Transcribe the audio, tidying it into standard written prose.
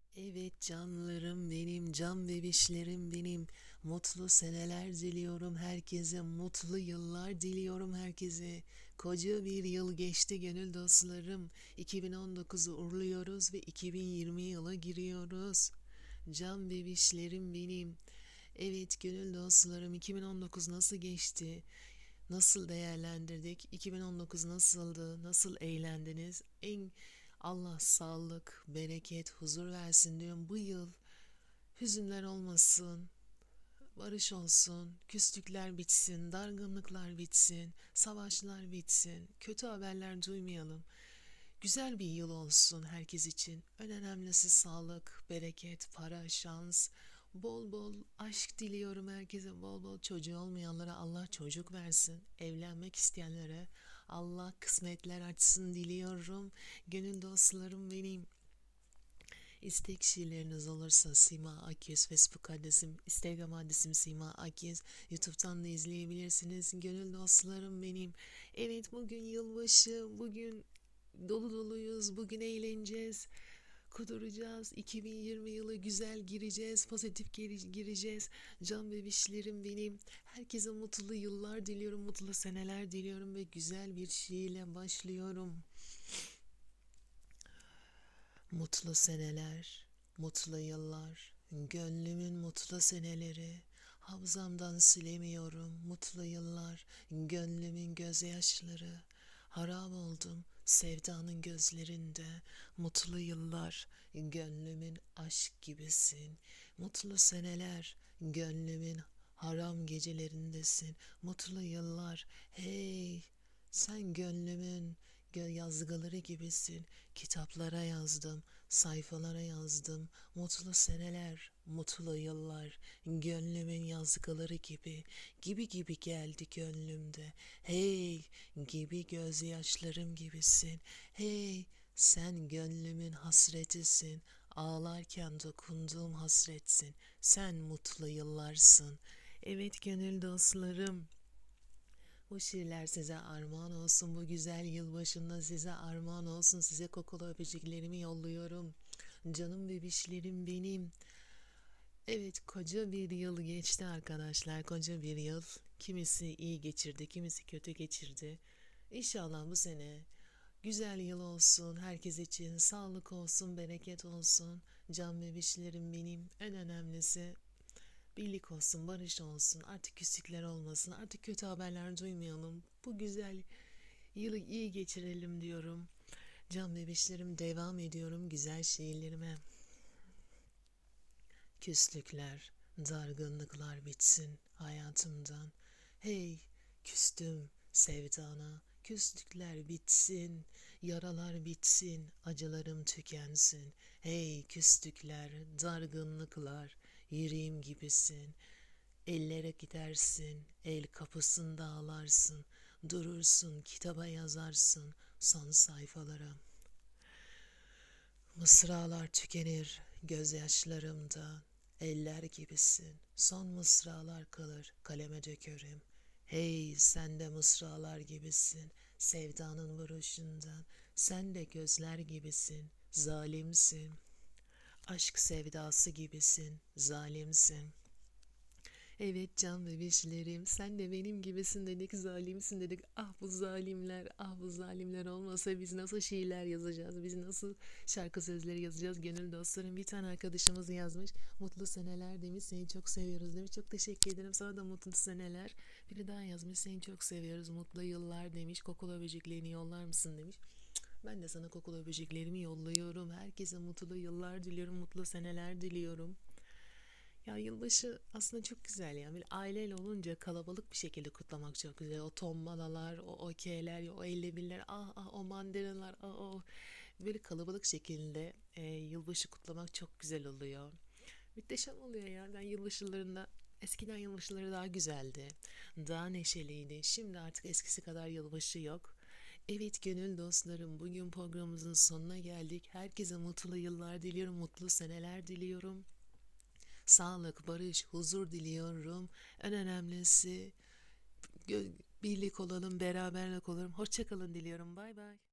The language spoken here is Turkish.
Evet canlarım benim, can bebişlerim benim. Mutlu seneler diliyorum herkese, mutlu yıllar diliyorum herkese. Koca bir yıl geçti gönül dostlarım. 2019'u uğurluyoruz ve 2020 yıla giriyoruz. Can bebişlerim benim. Evet gönül dostlarım, 2019 nasıl geçti? Nasıl değerlendirdik? 2019 nasıldı? Nasıl eğlendiniz? Allah sağlık, bereket, huzur versin diyorum. Bu yıl hüzünler olmasın, barış olsun, küslükler bitsin, dargınlıklar bitsin, savaşlar bitsin, kötü haberler duymayalım. Güzel bir yıl olsun herkes için. En önemlisi sağlık, bereket, para, şans. Bol bol aşk diliyorum herkese. Bol bol çocuğu olmayanlara Allah çocuk versin. Evlenmek isteyenlere Allah kısmetler açsın diliyorum. Gönül dostlarım benim. İstek şiirleriniz olursa Sima Akyüz Facebook adresim, Instagram adresim Sima Akyüz. YouTube'dan da izleyebilirsiniz. Gönül dostlarım benim. Evet bugün yılbaşı, bugün dolu doluyuz, bugün eğleneceğiz, kuduracağız, 2020 yılı güzel gireceğiz, pozitif gireceğiz. Can bebişlerim benim, herkese mutlu yıllar diliyorum, mutlu seneler diliyorum ve güzel bir şiirle başlıyorum. Mutlu seneler, mutlu yıllar, gönlümün mutlu seneleri, hafızamdan silemiyorum mutlu yıllar, gönlümün gözyaşları. Harap oldum sevdanın gözlerinde, mutlu yıllar, gönlümün aşk gibisin. Mutlu seneler, gönlümün haram gecelerindesin. Mutlu yıllar, hey sen gönlümün yazgıları gibisin. Kitaplara yazdım, sayfalara yazdım. Mutlu seneler, mutlu yıllar, gönlümün yazgıları gibi, gibi geldi gönlümde. Hey, gibi gözyaşlarım gibisin. Hey, sen gönlümün hasretisin. Ağlarken dokunduğum hasretsin. Sen mutlu yıllarsın. Evet gönül dostlarım. Bu şiirler size armağan olsun. Bu güzel yılbaşında size armağan olsun. Size kokulu öpücüklerimi yolluyorum. Canım bebişlerim benim. Evet koca bir yıl geçti arkadaşlar. Koca bir yıl. Kimisi iyi geçirdi, kimisi kötü geçirdi. İnşallah bu sene güzel yıl olsun. Herkes için sağlık olsun, bereket olsun. Can bebişlerim benim. En önemlisi birlik olsun, barış olsun, artık küslükler olmasın, artık kötü haberler duymayalım. Bu güzel yılı iyi geçirelim diyorum. Can bebişlerim devam ediyorum güzel şiirlerime. Küslükler, dargınlıklar bitsin hayatımdan. Hey, küstüm sevdana, küslükler bitsin, yaralar bitsin, acılarım tükensin. Hey, küslükler, dargınlıklar, yüreğim gibisin. Ellere gidersin, el kapısında ağlarsın, durursun, kitaba yazarsın son sayfalara. Mısralar tükenir gözyaşlarımda, eller gibisin, son mısralar kalır kaleme dökerim. Hey sen de mısralar gibisin, sevdanın vuruşundan, sen de gözler gibisin, zalimsin. Aşk sevdası gibisin, zalimsin. Evet can bebişlerim sen de benim gibisin dedik zalimsin dedik. Ah bu zalimler ah bu zalimler olmasa biz nasıl şiirler yazacağız, biz nasıl şarkı sözleri yazacağız. Gönül dostlarım bir tane arkadaşımız yazmış, mutlu seneler demiş, seni çok seviyoruz demiş. Çok teşekkür ederim, sana da mutlu seneler. Biri daha yazmış, seni çok seviyoruz, mutlu yıllar demiş, kokulu böceklerini yollar mısın demiş. Ben de sana kokulu böceklerimi yolluyorum, herkese mutlu yıllar diliyorum, mutlu seneler diliyorum. Ya yılbaşı aslında çok güzel ya. Böyle aileyle olunca kalabalık bir şekilde kutlamak çok güzel. O tombalalar, o okeyler, o 51'ler, ah ah o mandiralar, ah o böyle kalabalık şekilde yılbaşı kutlamak çok güzel oluyor. Muhteşem oluyor ya. Ben yılbaşılarında eskiden yılbaşıları daha güzeldi. Daha neşeliydi. Şimdi artık eskisi kadar yılbaşı yok. Evet gönül dostlarım bugün programımızın sonuna geldik. Herkese mutlu yıllar diliyorum, mutlu seneler diliyorum. Sağlık, barış, huzur diliyorum. En önemlisi birlik olalım, beraberlik olalım. Hoşça kalın diliyorum. Bay bay.